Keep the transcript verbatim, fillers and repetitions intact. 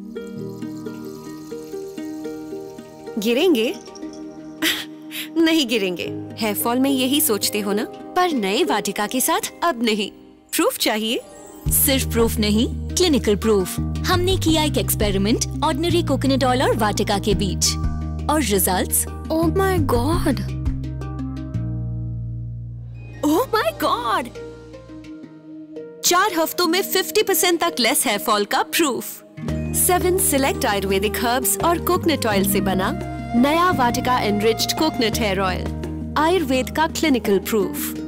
गिरेंगे? नहीं गिरेंगे। हेयर फॉल में यही सोचते हो ना? पर नए वाटिका के साथ अब नहीं। प्रूफ चाहिए? सिर्फ प्रूफ नहीं, क्लिनिकल प्रूफ। हमने किया एक एक्सपेरिमेंट ऑर्डिनरी कोकोनट ऑयल और वाटिका के बीच, और results, oh my god, oh my god! चार हफ्तों में पचास परसेंट तक लेस हेयर फॉल का proof. Seven select Ayurvedic herbs और कोकोनट ऑयल से बना नया Vatika enriched coconut hair oil, Ayurveda का क्लिनिकल प्रूफ।